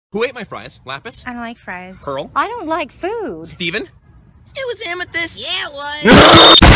Who ate my fries? Lapis? I don't like fries. Pearl? I don't like food. Steven? It was Amethyst. Yeah, it was.